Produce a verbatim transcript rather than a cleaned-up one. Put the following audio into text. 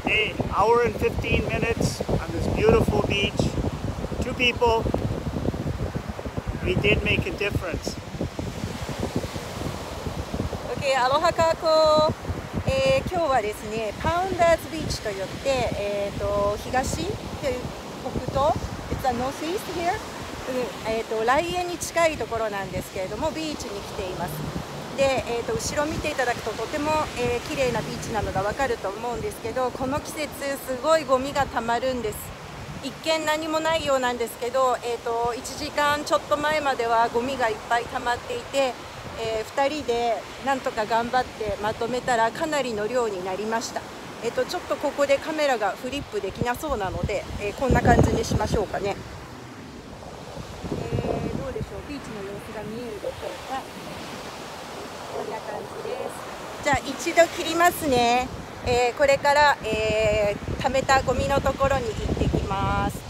Hey, hour and fifteen minutes on this beautiful beach. Two people. We did make a difference. Okay, アロハカコ、えー、今日はですね、パウンダーズビーチといって、えー、と東で北東、It's a northeast here、うんえー、と来園に近いところなんですけれども、ビーチに来ています。で、えー、と後ろ見ていただくととても、えー、綺麗なビーチなのがわかると思うんですけど、この季節すごいゴミがたまるんです。一見何もないようなんですけど、えー、といちじかんちょっと前まではゴミがいっぱいたまっていて、えー、ふたりでなんとか頑張ってまとめたらかなりの量になりました。えー、とちょっとここでカメラがフリップできなそうなので、えー、こんな感じにしましょうかね。えー、どうでしょう、ビーチの様子が見えるでしょうか。こんな感じです。じゃあ一度切りますね。えー、これから、えー、溜めたゴミのところに行ってきます。